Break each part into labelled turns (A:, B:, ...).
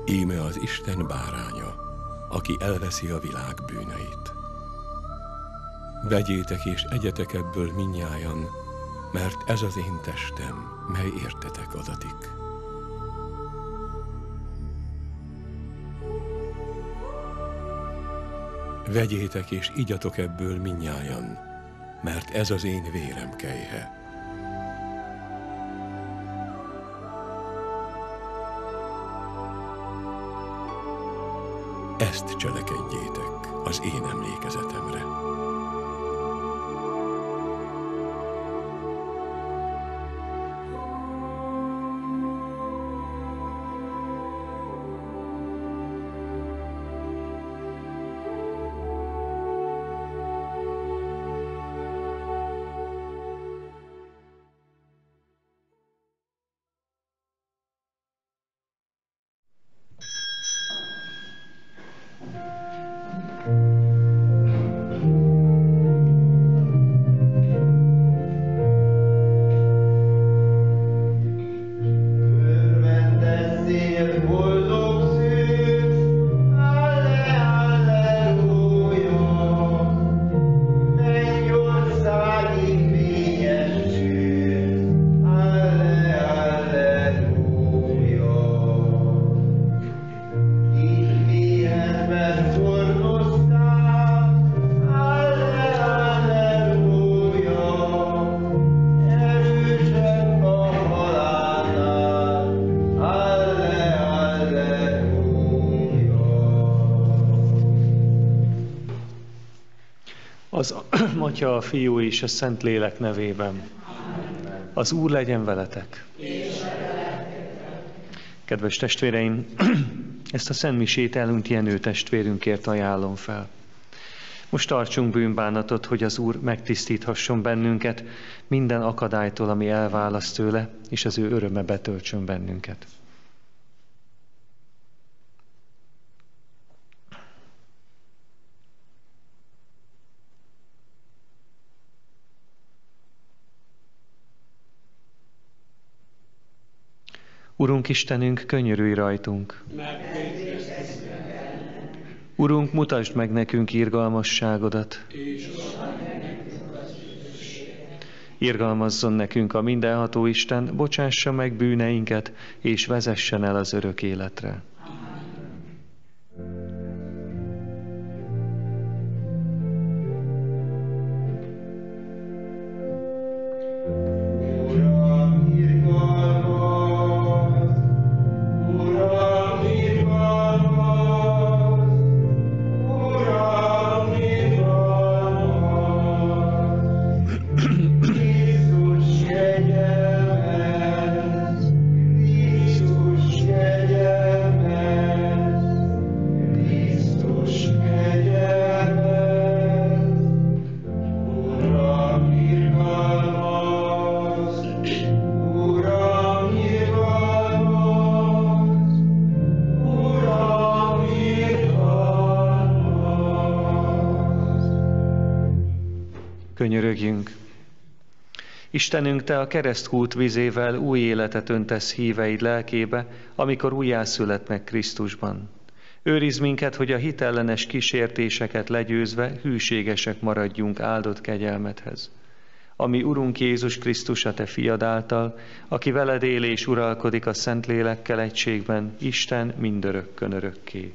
A: Íme az Isten báránya, aki elveszi a világ bűneit. Vegyétek és egyetek ebből mindnyájan, mert ez az én testem, mely értetek adatik. Vegyétek és igyatok ebből mindnyájan, mert ez az én vérem kelyhe. Ezt cselekedjétek az én emlékezetemre.
B: Az Atya, a Fiú és a Szentlélek nevében. Az Úr legyen veletek. Kedves testvéreim, ezt a szentmisét elhunyt Jenő testvérünkért ajánlom fel. Most tartsunk bűnbánatot, hogy az Úr megtisztíthasson bennünket minden akadálytól, ami elválaszt tőle, és az ő öröme betöltsön bennünket. Urunk Istenünk, könyörülj rajtunk! Urunk, mutasd meg nekünk irgalmasságodat! Irgalmazzon nekünk a mindenható Isten, bocsássa meg bűneinket, és vezessen el az örök életre. Könyörögjünk! Istenünk, Te a keresztkút vizével új életet öntesz híveid lelkébe, amikor újjászület meg Krisztusban. Őrizd minket, hogy a hitellenes kísértéseket legyőzve hűségesek maradjunk áldott kegyelmedhez. Ami Urunk Jézus Krisztus, a Te fiad által, aki veled él és uralkodik a Szentlélekkel egységben, Isten mindörökkön örökké.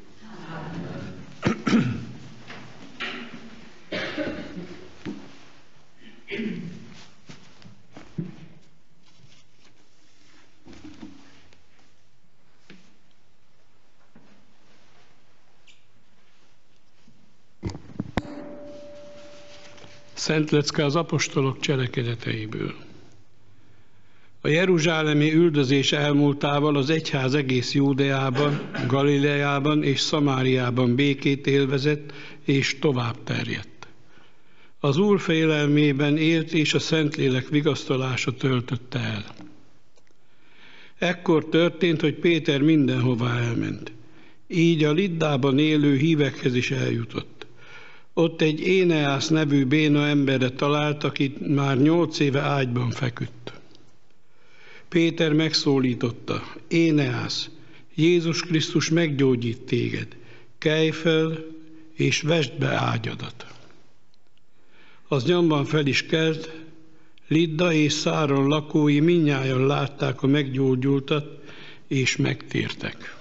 C: Szent lecke az apostolok cselekedeteiből. A jeruzsálemi üldözés elmúltával az egyház egész Júdeában, Galileában és Szamáriában békét élvezett és tovább terjedt. Az Úr félelmében élt és a Szentlélek vigasztalása töltötte el. Ekkor történt, hogy Péter mindenhová elment. Így a Liddában élő hívekhez is eljutott. Ott egy Éneász nevű béna emberre talált, aki már 8 éve ágyban feküdt. Péter megszólította: Éneász, Jézus Krisztus meggyógyít téged. Kelj fel, és vesd be ágyadat. Az nyomban fel is kelt, Lidda és Száron lakói mindnyájan látták a meggyógyultat, és megtértek.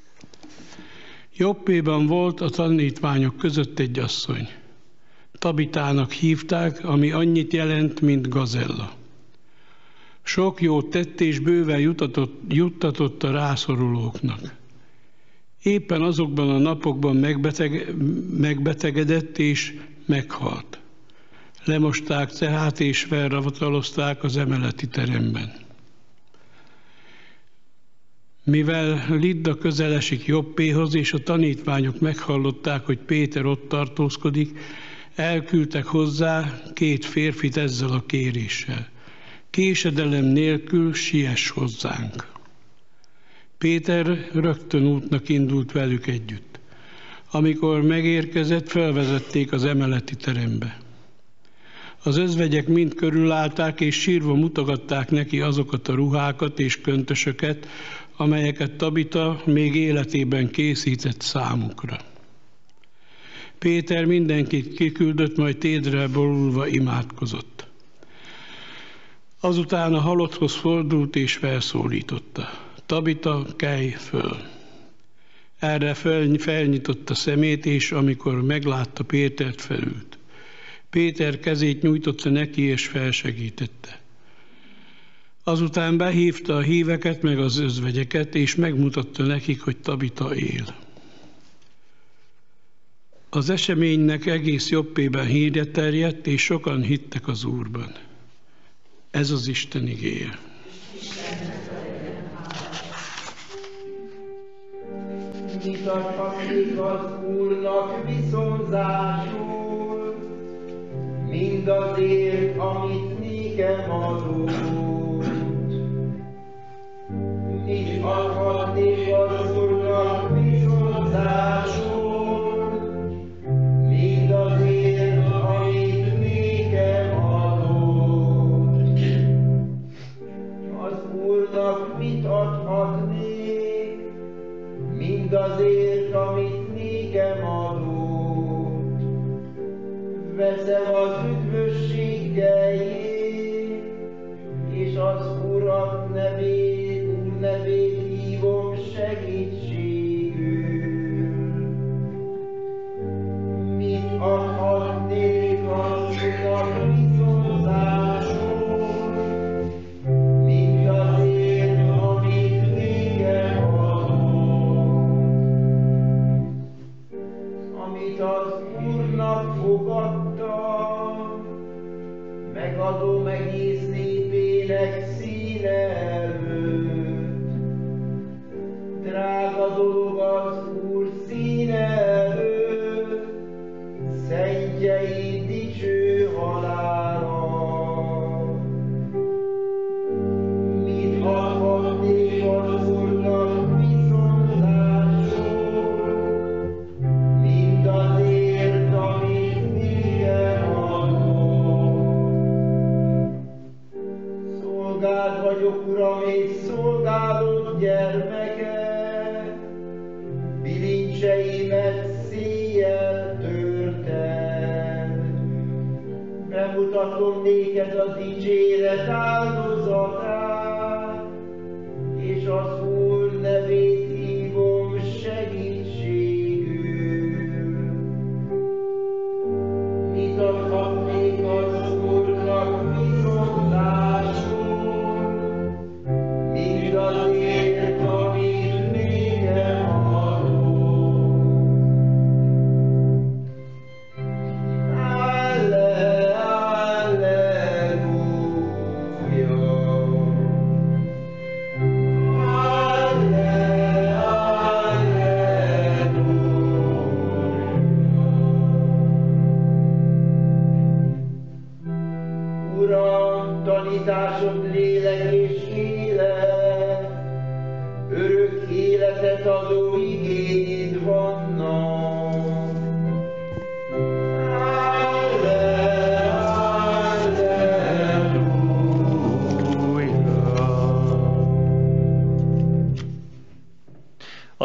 C: Jobbéban volt a tanítványok között egy asszony. Tabitának hívták, ami annyit jelent, mint gazella. Sok jót tett és bőven juttatott a rászorulóknak. Éppen azokban a napokban megbetegedett és meghalt. Lemosták tehát és felravatalozták az emeleti teremben. Mivel Lidda közel esik Jobbéhoz, és a tanítványok meghallották, hogy Péter ott tartózkodik, elküldtek hozzá 2 férfit ezzel a kéréssel. Késedelem nélkül siess hozzánk. Péter rögtön útnak indult velük együtt. Amikor megérkezett, felvezették az emeleti terembe. Az özvegyek mind körülállták, és sírva mutogatták neki azokat a ruhákat és köntösöket, amelyeket Tabita még életében készített számukra. Péter mindenkit kiküldött, majd térdre borulva imádkozott. Azután a halotthoz fordult és felszólította. Tabita, kelj föl! Erre felnyitotta szemét, és amikor meglátta Pétert, felült. Péter kezét nyújtotta neki, és felsegítette. Azután behívta a híveket, meg az özvegyeket, és megmutatta nekik, hogy Tabita él. Az eseménynek egész Jobbében hírje terjedt, és sokan hittek az Úrban. Ez az Isten igéje.
D: Mit adhatnék az Úrnak viszonzásul, mindazért, amit nékem adott. Mit adhatnék az Úrnak viszonzásul, mindazért, amit nékem adott. Az Úrnak mit adhatnék, mindazért, amit nékem adott. Veszem az üdvösségeit, és az Úr nevét hívom segítségül. Mit adhatnék az Úrnak viszonzásul, mindazért, amit nékem adott. Amit az Úrnak fogadtam, megadom egész népének színe előtt. Drága dolog az Úr színe előtt, szentjei dicső halála. Mit adhatnék az Úrnak viszonzásul, mindazért, amit nékem adott. Szolgád vagyok, Uram, és szolgálod gyermeke, bilincseimet széjjel törted. Bemutatom néked a dicséret áldozatát, és az Úr nevét hívom segítségül. Mit adhatnék az Úrnak viszonzásul, mindazért, amit nékem adott. Uram, tanításod lélek és élet, örök életet adó igényed vannak.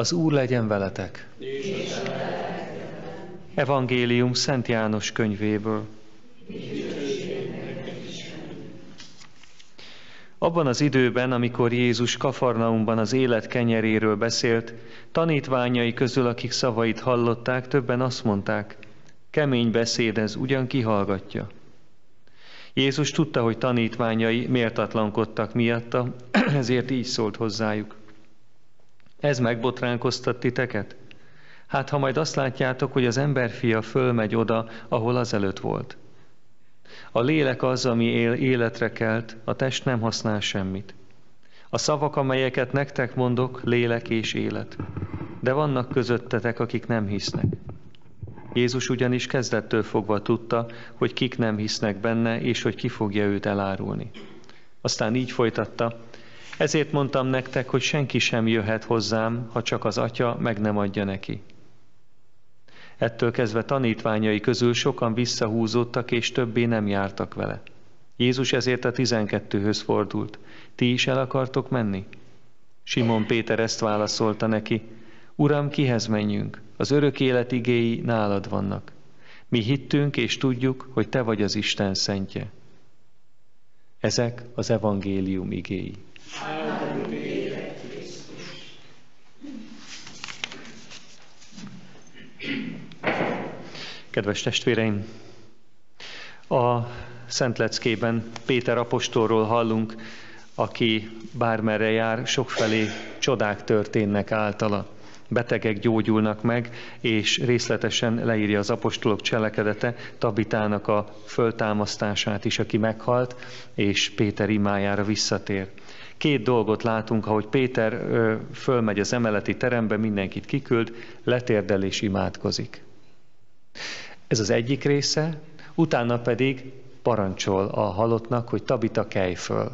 B: Az Úr legyen veletek. Evangélium Szent János könyvéből. Abban az időben, amikor Jézus Kafarnaumban az élet kenyeréről beszélt, tanítványai közül, akik szavait hallották, többen azt mondták, kemény beszéd ez, ugyan ki hallgatja? Jézus tudta, hogy tanítványai méltatlankodtak miatta, ezért így szólt hozzájuk. Ez megbotránkoztat titeket? Hát, ha majd azt látjátok, hogy az emberfia fölmegy oda, ahol azelőtt volt. A lélek az, ami életre kelt, a test nem használ semmit. A szavak, amelyeket nektek mondok, lélek és élet. De vannak közöttetek, akik nem hisznek. Jézus ugyanis kezdettől fogva tudta, hogy kik nem hisznek benne, és hogy ki fogja őt elárulni. Aztán így folytatta, ezért mondtam nektek, hogy senki sem jöhet hozzám, ha csak az Atya meg nem adja neki. Ettől kezdve tanítványai közül sokan visszahúzódtak, és többé nem jártak vele. Jézus ezért a 12-höz fordult. Ti is el akartok menni? Simon Péter ezt válaszolta neki. Uram, kihez menjünk? Az örök élet igéi nálad vannak. Mi hittünk és tudjuk, hogy te vagy az Isten szentje. Ezek az evangélium igéi. Kedves testvéreim, a Szent Leckében Péter apostolról hallunk, aki bármerre jár, sokfelé csodák történnek általa. Betegek gyógyulnak meg, és részletesen leírja az apostolok cselekedete Tabitának a föltámasztását is, aki meghalt, és Péter imájára visszatér. Két dolgot látunk, ahogy Péter fölmegy az emeleti terembe, mindenkit kiküld, letérdel és imádkozik. Ez az egyik része, utána pedig parancsol a halottnak, hogy Tabita, kelj föl.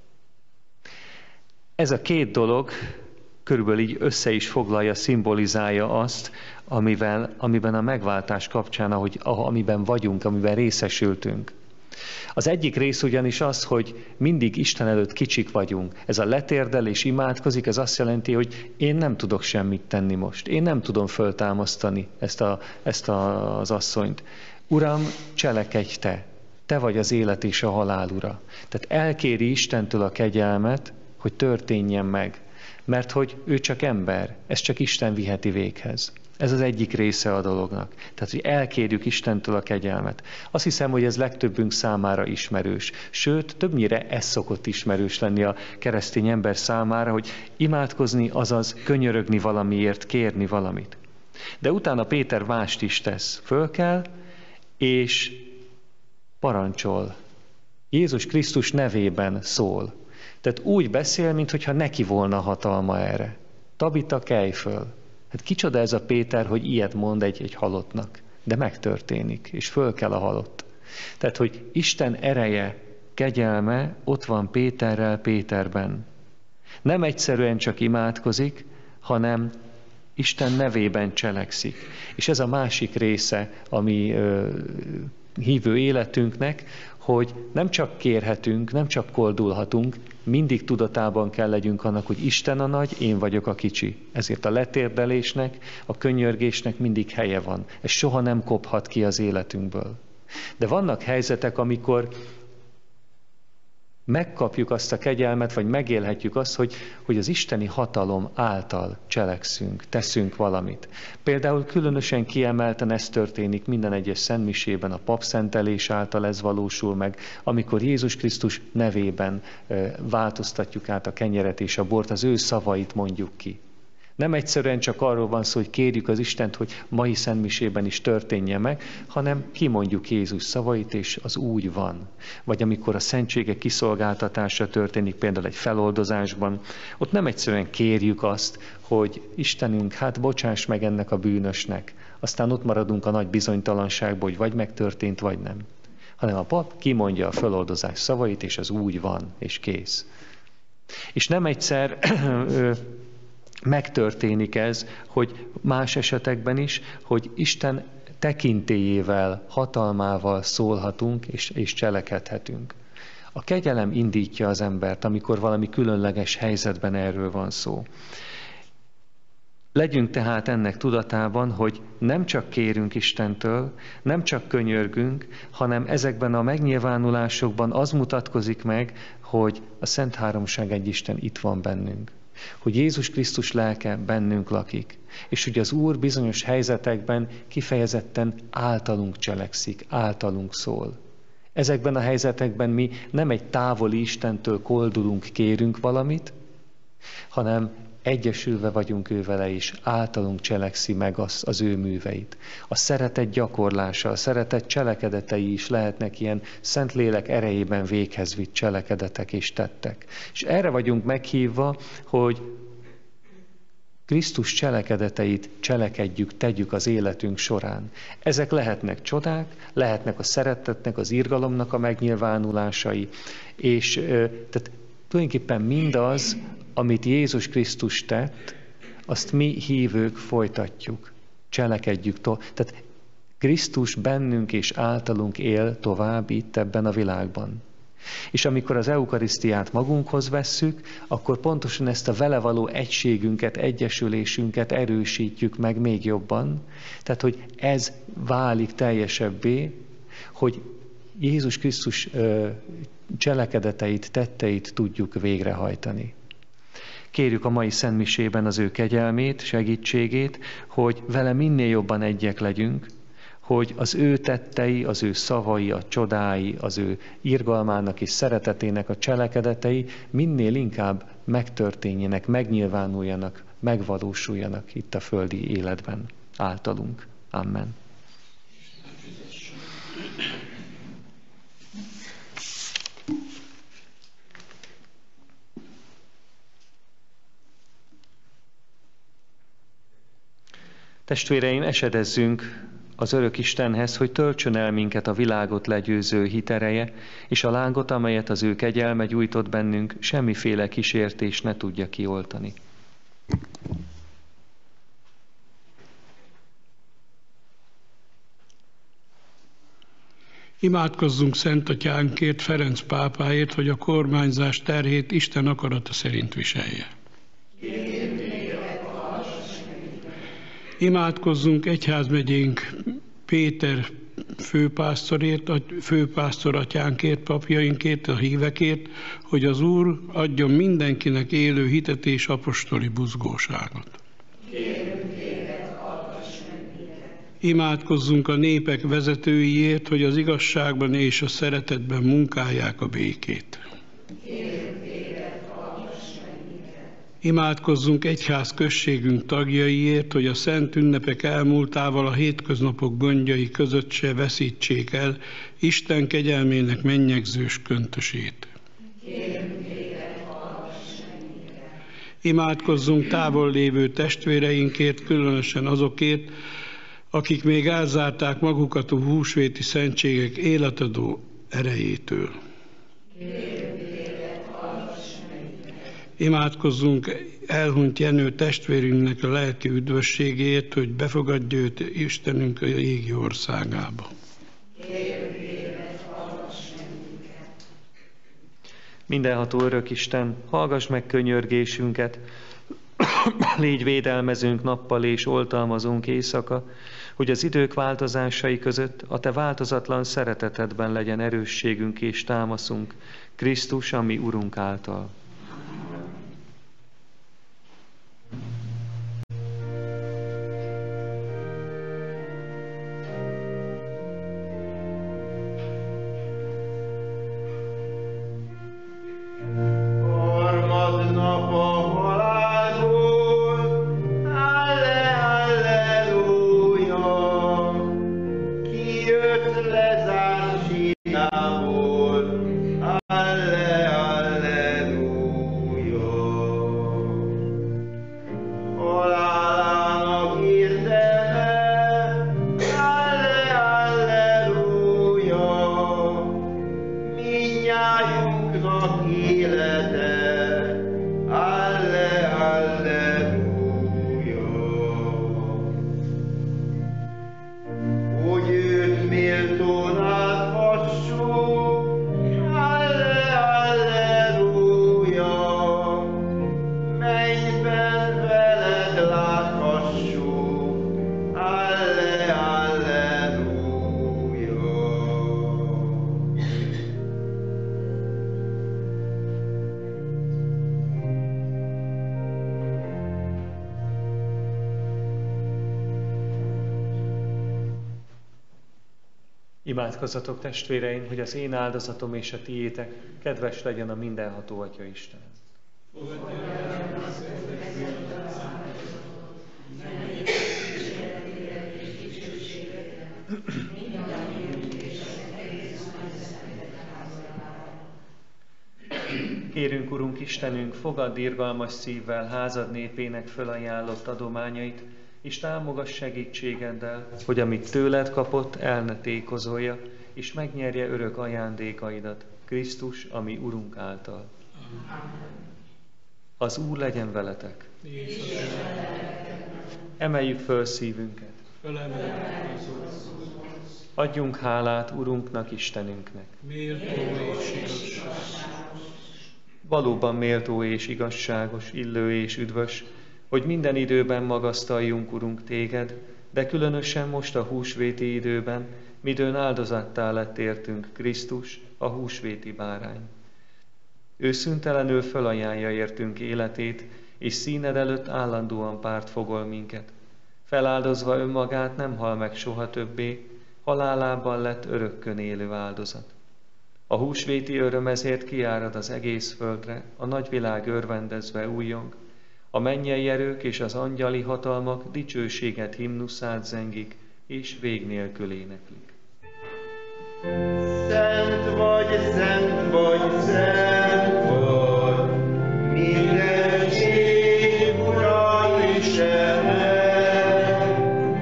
B: Ez a két dolog körülbelül így össze is foglalja, szimbolizálja azt, amiben a megváltás kapcsán, amiben vagyunk, amiben részesültünk. Az egyik rész ugyanis az, hogy mindig Isten előtt kicsik vagyunk. Ez a letérdel és imádkozik, ez azt jelenti, hogy én nem tudok semmit tenni most. Én nem tudom föltámasztani ezt az asszonyt. Uram, cselekedj te! Te vagy az élet és a halál ura. Tehát elkéri Istentől a kegyelmet, hogy történjen meg. Mert hogy ő csak ember, ezt csak Isten viheti véghez. Ez az egyik része a dolognak. Tehát, hogy elkérjük Istentől a kegyelmet. Azt hiszem, hogy ez legtöbbünk számára ismerős. Sőt, többnyire ez szokott ismerős lenni a keresztény ember számára, hogy imádkozni, azaz könyörögni valamiért, kérni valamit. De utána Péter mást is tesz. Fölkel, és parancsol. Jézus Krisztus nevében szól. Tehát úgy beszél, mintha neki volna hatalma erre. Tabita, kelj föl! Hát kicsoda ez a Péter, hogy ilyet mond egy halottnak. De megtörténik, és föl kell a halott. Tehát, hogy Isten ereje, kegyelme ott van Péterrel, Péterben. Nem egyszerűen csak imádkozik, hanem Isten nevében cselekszik. És ez a másik része, ami hívő életünknek, hogy nem csak kérhetünk, nem csak koldulhatunk, mindig tudatában kell legyünk annak, hogy Isten a nagy, én vagyok a kicsi. Ezért a letérdelésnek, a könyörgésnek mindig helye van. Ez soha nem kophat ki az életünkből. De vannak helyzetek, amikor megkapjuk azt a kegyelmet, vagy megélhetjük azt, hogy az isteni hatalom által cselekszünk, teszünk valamit. Például különösen kiemelten ez történik minden egyes szentmisében, a papszentelés által ez valósul meg, amikor Jézus Krisztus nevében változtatjuk át a kenyeret és a bort, az ő szavait mondjuk ki. Nem egyszerűen csak arról van szó, hogy kérjük az Istent, hogy mai szentmisében is történje meg, hanem kimondjuk Jézus szavait, és az úgy van. Vagy amikor a szentségek kiszolgáltatása történik, például egy feloldozásban, ott nem egyszerűen kérjük azt, hogy Istenünk, hát bocsáss meg ennek a bűnösnek. Aztán ott maradunk a nagy bizonytalanságban, hogy vagy megtörtént, vagy nem. Hanem a pap kimondja a feloldozás szavait, és az úgy van, és kész. És nem egyszer megtörténik ez, hogy más esetekben is, hogy Isten tekintélyével, hatalmával szólhatunk és cselekedhetünk. A kegyelem indítja az embert, amikor valami különleges helyzetben erről van szó. Legyünk tehát ennek tudatában, hogy nem csak kérünk Istentől, nem csak könyörgünk, hanem ezekben a megnyilvánulásokban az mutatkozik meg, hogy a Szent Háromság egy Isten itt van bennünk. Hogy Jézus Krisztus lelke bennünk lakik. És hogy az Úr bizonyos helyzetekben kifejezetten általunk cselekszik, általunk szól. Ezekben a helyzetekben mi nem egy távoli Istentől koldulunk, kérünk valamit, hanem egyesülve vagyunk ő vele is, általunk cselekszi meg az ő műveit. A szeretet gyakorlása, a szeretet cselekedetei is lehetnek ilyen Szentlélek erejében véghez vitt cselekedetek és tettek. És erre vagyunk meghívva, hogy Krisztus cselekedeteit cselekedjük, tegyük az életünk során. Ezek lehetnek csodák, lehetnek a szeretetnek, az irgalomnak a megnyilvánulásai, és tehát tulajdonképpen mindaz, amit Jézus Krisztus tett, azt mi hívők folytatjuk, cselekedjük. Tehát Krisztus bennünk és általunk él tovább itt ebben a világban. És amikor az eukarisztiát magunkhoz vesszük, akkor pontosan ezt a vele való egységünket, egyesülésünket erősítjük meg még jobban. Tehát, hogy ez válik teljesebbé, hogy Jézus Krisztus cselekedeteit, tetteit tudjuk végrehajtani. Kérjük a mai szentmisében az ő kegyelmét, segítségét, hogy vele minél jobban egyek legyünk, hogy az ő tettei, az ő szavai, a csodái, az ő irgalmának és szeretetének a cselekedetei minél inkább megtörténjenek, megnyilvánuljanak, megvalósuljanak itt a földi életben általunk. Amen. Testvéreim, esedezzünk az örök Istenhez, hogy töltsön el minket a világot legyőző hitereje, és a lángot, amelyet az ő kegyelme gyújtott bennünk, semmiféle kísértés ne tudja kioltani.
C: Imádkozzunk Szent Atyánkért, Ferenc pápáért, hogy a kormányzás terhét Isten akarata szerint viselje. Imádkozzunk egyházmegyénk Péter főpásztorért, a főpásztor atyánkért, papjainkért, a hívekért, hogy az Úr adjon mindenkinek élő hitet és apostoli buzgóságot. Imádkozzunk a népek vezetőiért, hogy az igazságban és a szeretetben munkálják a békét. Imádkozzunk egyház községünk tagjaiért, hogy a szent ünnepek elmúltával a hétköznapok gondjai között se veszítsék el Isten kegyelmének mennyegzős köntösét. Imádkozzunk távol lévő testvéreinkért, különösen azokért, akik még elzárták magukat a húsvéti szentségek életadó erejétől. Imádkozzunk elhunyt Jenő testvérünknek a lelki üdvösségéért, hogy befogadja őt Istenünk a égi országába.
B: Mindenható örök Isten, hallgass meg könyörgésünket, légy védelmezünk nappal és oltalmazunk éjszaka, hogy az idők változásai között a te változatlan szeretetedben legyen erősségünk és támaszunk, Krisztus, a mi Urunk által.
D: Mennyben veled láthat
B: Imádkozzatok, testvéreim, hogy az én áldozatom és a tiétek kedves legyen a mindenható Atya Isten. Kérünk, Urunk Istenünk, fogadd irgalmas szívvel házad népének fölajánlott adományait, és támogass segítségeddel, hogy amit tőled kapott, el ne tékozolja, és megnyerje örök ajándékaidat, Krisztus, ami Urunk által. Az Úr legyen veletek. Emeljük föl szívünket. Adjunk hálát Urunknak, Istenünknek. Valóban méltó és igazságos, illő és üdvös, hogy minden időben magasztaljunk, Urunk, téged, de különösen most a húsvéti időben, midőn áldozattá lett értünk Krisztus, a húsvéti bárány. Ő szüntelenül fölajánlja értünk életét, és színed előtt állandóan párt fogol minket. Feláldozva önmagát nem hal meg soha többé, halálában lett örökkön élő áldozat. A húsvéti öröm ezért kiárad az egész földre, a nagyvilág örvendezve újjong, a mennyei erők és az angyali hatalmak dicsőséget himnuszát zengik, és vég nélkül éneklik.
D: Szent vagy, szent vagy, szent vagy, mindenség Ura Istenem,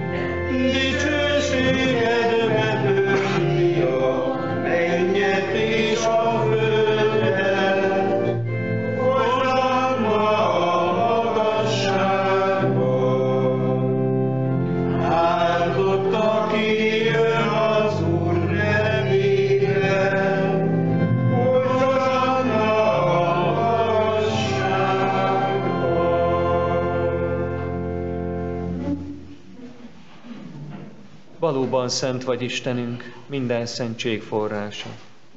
D: dicsőségedbe tölti a mennyet és a földet, hozsanna a magasságban. Áldott, aki jön az Úr nevében, hozsanna a magasságban.
B: Valóban szent vagy Istenünk, minden szentség forrása.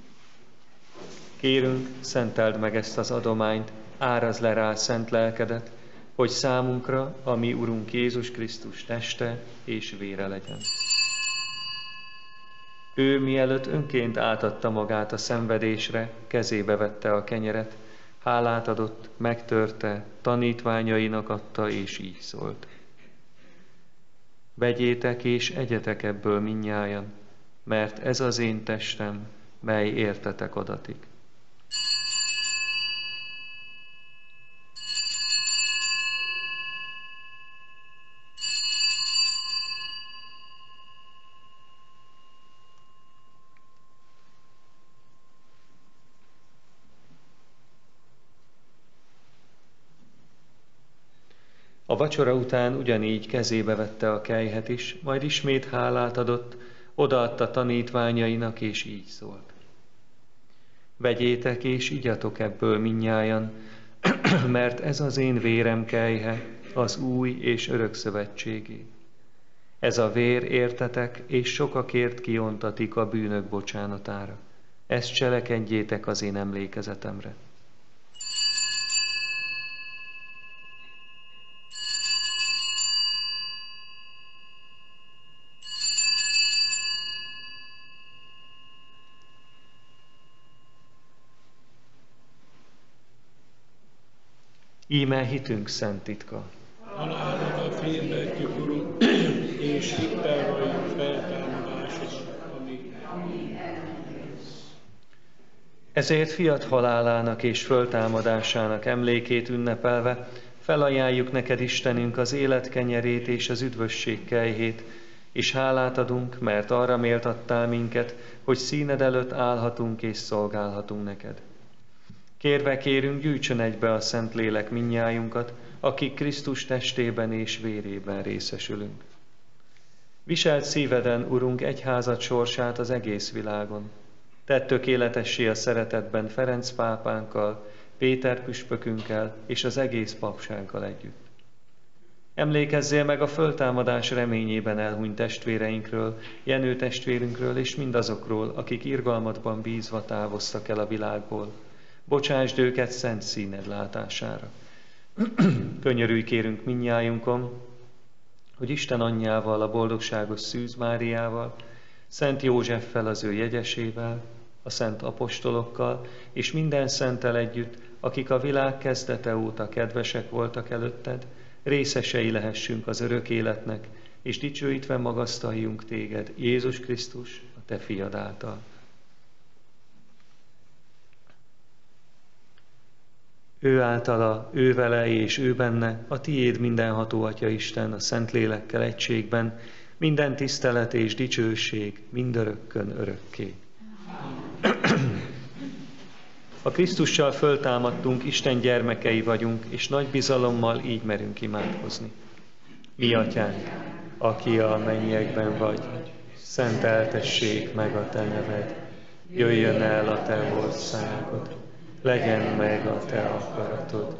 B: Kérünk, szenteld meg ezt az adományt, árazd le rá szent lelkedet, hogy számunkra, a mi Urunk Jézus Krisztus teste és vére legyen. Ő mielőtt önként átadta magát a szenvedésre, kezébe vette a kenyeret, hálát adott, megtörte, tanítványainak adta, és így szólt. Vegyétek és egyetek ebből mindnyájan, mert ez az én testem, mely értetek adatik. A vacsora után ugyanígy kezébe vette a kelyhet is, majd ismét hálát adott, odaadta tanítványainak, és így szólt. Vegyétek és igyatok ebből mindnyájan, mert ez az én vérem kelyhe, az új és örök szövetségé. Ez a vér értetek, és sokakért kiontatik a bűnök bocsánatára. Ezt cselekedjétek az én emlékezetemre. Íme hitünk szent titka.
C: Halálodat hirdetjük, Urunk, és hittel vagyunk feltámadásodat, ami.
B: Ezért fiat halálának és föltámadásának emlékét ünnepelve felajánljuk neked, Istenünk, az élet kenyerét és az üdvösség kelyhét, és hálát adunk, mert arra méltattál minket, hogy színed előtt állhatunk és szolgálhatunk neked. Kérve kérünk, gyűjtsön egybe a Szentlélek mindnyájunkat, akik Krisztus testében és vérében részesülünk. Viselt szíveden, Urunk, egyházad sorsát az egész világon. Tedd tökéletessé a szeretetben Ferenc pápánkkal, Péter püspökünkkel és az egész papsággal együtt. Emlékezzél meg a föltámadás reményében elhunyt testvéreinkről, Jenő testvérünkről és mindazokról, akik irgalmadban bízva távoztak el a világból. Bocsásd őket szent színed látására. Könyörülj kérünk mindnyájunkon, hogy Isten anyjával, a boldogságos Szűz Máriával, Szent Józseffel, az ő jegyesével, a szent apostolokkal, és minden szenttel együtt, akik a világ kezdete óta kedvesek voltak előtted, részesei lehessünk az örök életnek, és dicsőítve magasztaljunk téged, Jézus Krisztus, a te fiad által. Ő általa, ő vele és ő benne, a tiéd mindenható Atya Isten, a Szentlélekkel egységben, minden tisztelet és dicsőség mindörökkön örökké. A Krisztussal föltámadtunk, Isten gyermekei vagyunk, és nagy bizalommal így merünk imádkozni. Mi atyánk, aki a mennyekben vagy, szenteltessék meg a te neved, jöjjön el a te országod, legyen meg a te akaratod.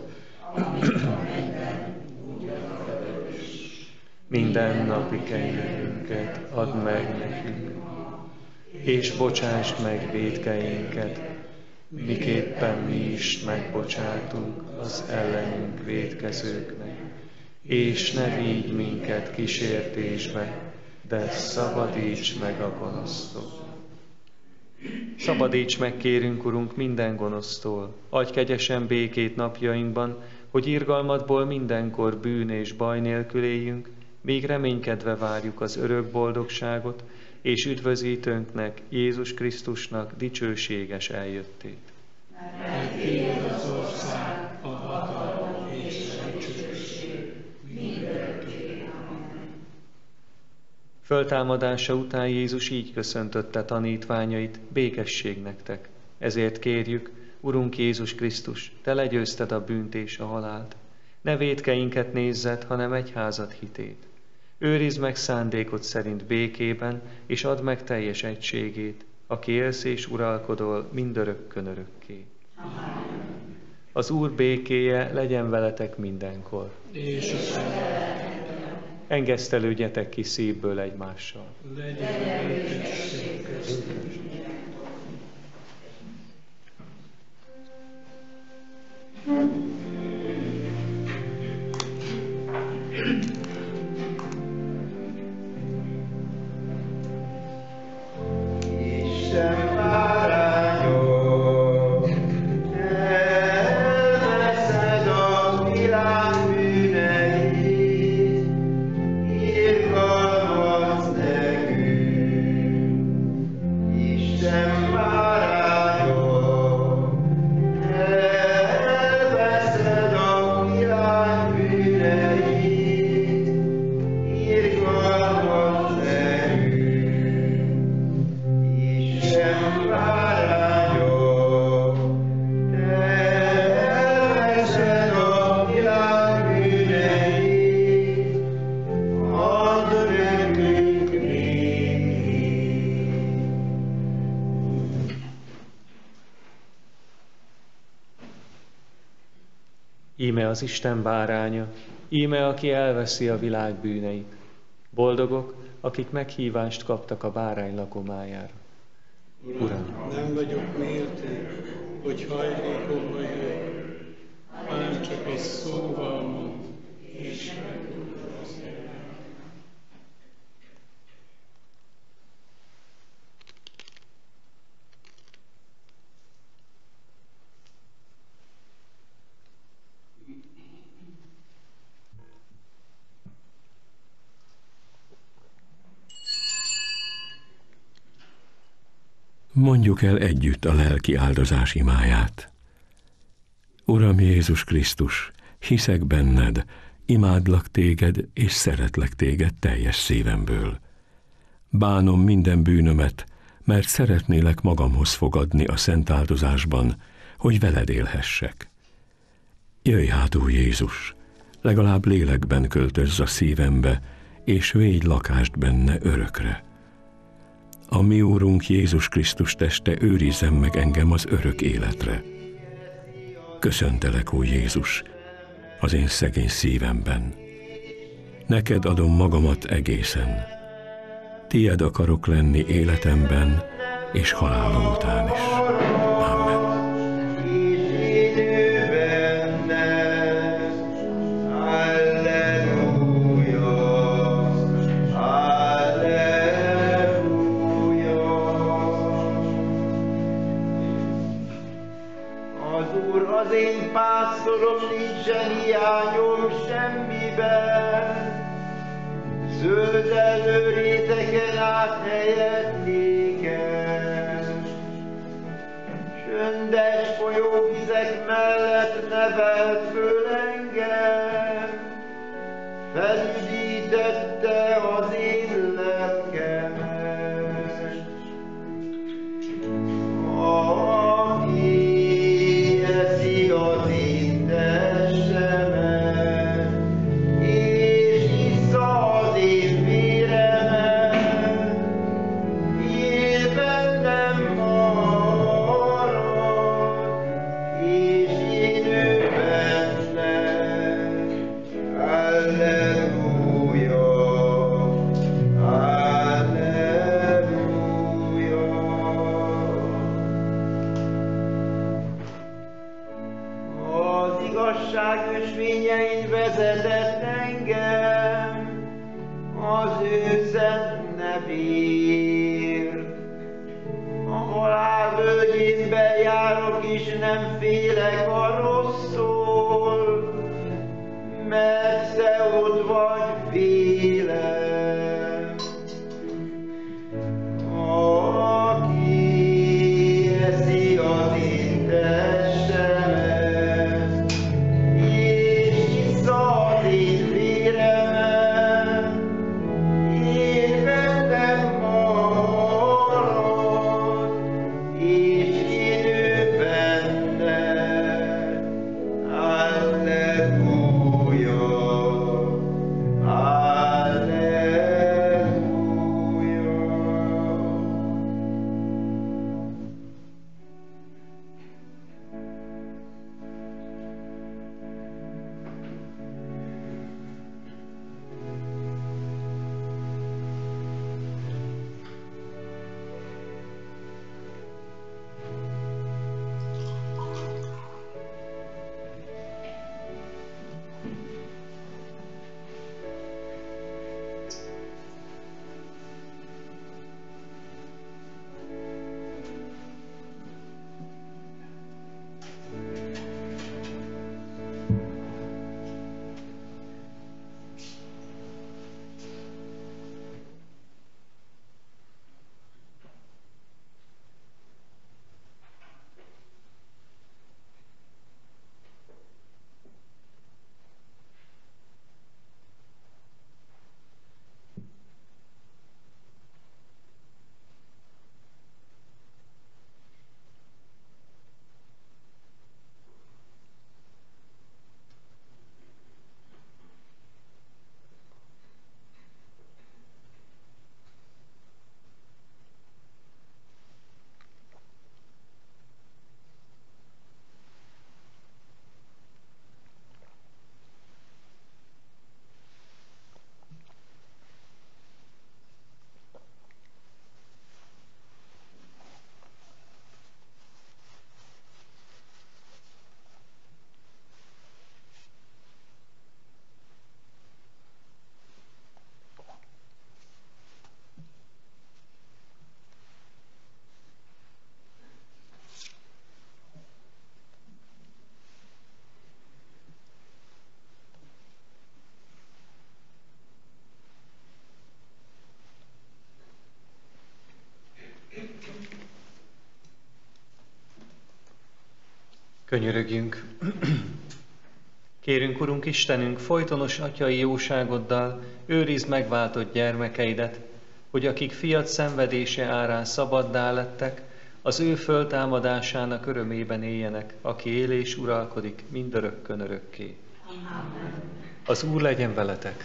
B: Minden napi kenyerünket add meg nekünk, és bocsásd meg vétkeinket, miképpen mi is megbocsátunk az ellenünk vétkezőknek. És ne vigy minket kísértésbe, de szabadíts meg a gonosztól. Szabadíts meg, kérünk, Urunk, minden gonosztól. Adj kegyesen békét napjainkban, hogy irgalmadból mindenkor bűn és baj nélkül éljünk, míg reménykedve várjuk az örök boldogságot, és üdvözítőnknek, Jézus Krisztusnak dicsőséges eljöttét.
C: Mert tiéd az ország, a hatalom és a dicsőség mindörökké.
B: Föltámadása után Jézus így köszöntötte tanítványait: békesség nektek. Ezért kérjük, Urunk Jézus Krisztus, te legyőzted a bűnt és a halált. Ne vétkeinket nézzed, hanem egyházad hitét. Őrizd meg szándékod szerint békében, és add meg teljes egységét, aki élsz és uralkodol mindörökkön örökké. Az Úr békéje legyen veletek mindenkor.
C: És
B: Engesztelődjetek ki szívből egymással.
C: legyen békesség köztünk.
D: Isten bárányok, elveszed a világ bűneit, irgalmaz nekünk. Isten bárányok, elveszed a világ bűneit, irgalmaz nekünk. Isten bárányok, elveszed a világ bűneit, add nekünk békét.
B: Íme az Isten báránya, íme aki elveszi a világ bűneit. Boldogok, akik meghívást kaptak a bárány lakomájára.
C: Uram, nem vagyok méltó, hogy hajlékomba jöjj, hanem csak egy szóval mond, és meggyógyul az érem.
A: Mondjuk el együtt a lelki áldozás imáját. Uram Jézus Krisztus, hiszek benned, imádlak téged és szeretlek téged teljes szívemből. Bánom minden bűnömet, mert szeretnélek magamhoz fogadni a szent áldozásban, hogy veled élhessek. Jöjj hát, Úr Jézus, legalább lélekben költözz a szívembe, és védj lakást benne örökre. A mi Úrunk Jézus Krisztus teste őrizzen meg engem az örök életre. Köszöntelek, Ó Jézus, az én szegény szívemben. Neked adom magamat egészen. Tied akarok lenni életemben és halálom után is. Amen.
D: Halleluja, halleluja. Úr, az én pásztorom, nincsen hiányom semmiben. Zöldellő rétegen áthelyeztéken, csöndes folyóvizek mellett nevelt föl engem, felüdítette az én lelkemet. Aki eszi az én testemet, és issza az én véremet, él bennem marad, és én ő bennem. Halleluja, halleluja. Az igazság ösvényein vezetett engem az ő szent nevéért. A halál völgyénben járok, és nem félek a rossztól, mert te ott vagy vélem. Aki eszi az én testemet, és issza az én véremet, én bennem marad, és én ő bennem. Halleluja, halleluja.
B: Könyörögjünk! Kérünk, Urunk Istenünk, folytonos atyai jóságoddal őrizd megváltott gyermekeidet, hogy akik fiat szenvedése árán szabaddá lettek, az ő föltámadásának örömében éljenek, aki él és uralkodik mindörökkön örökké. Amen. Az Úr legyen veletek!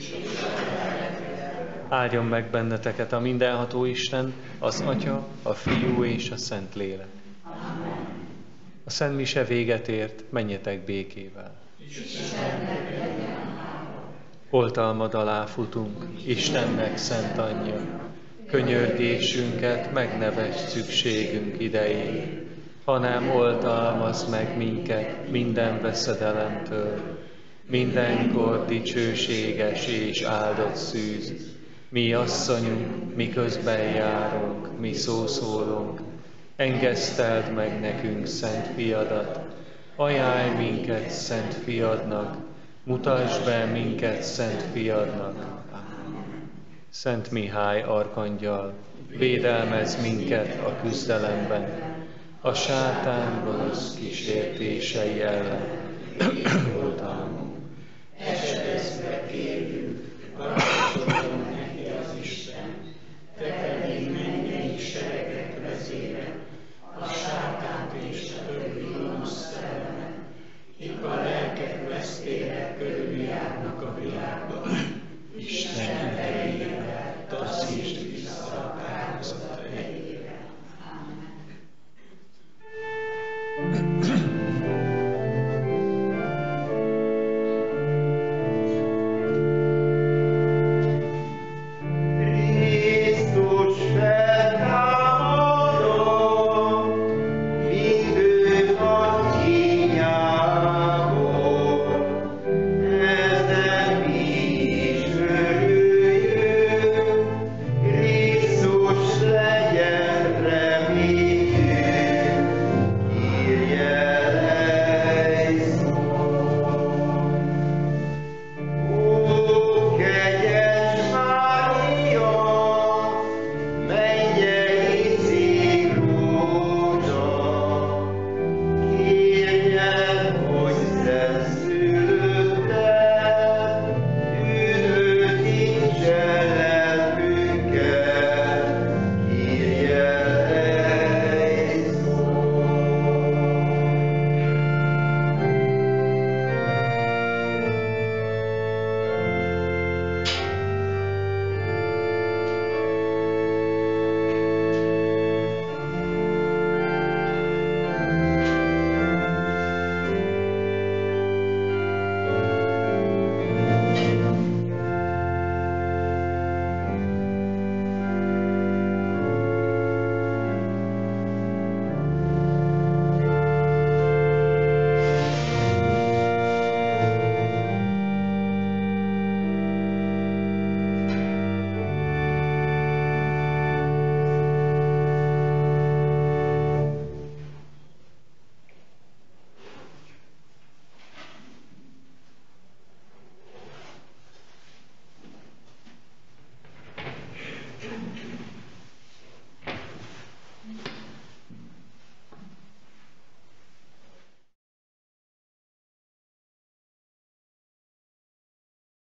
B: Áldjon meg benneteket a mindenható Isten, az Atya, a Fiú és a Szentlélek. Amen. A Szent Mise véget ért, menjetek békével. Oltalmad alá futunk, Istennek szent anyja, könyörgésünket megnevesd szükségünk idején, hanem oltalmazd meg minket minden veszedelemtől, mindenkor dicsőséges és áldott szűz. Mi asszonyunk, miközben járunk, mi szószólunk, engeszteld meg nekünk szent fiadat, Ajánlj minket Szent Fiadnak, mutasd be minket Szent Fiadnak. Szent Mihály arkangyal, védelmezz minket a küzdelemben, a sátán gonosz kísértései ellen. Esedezve kérjük,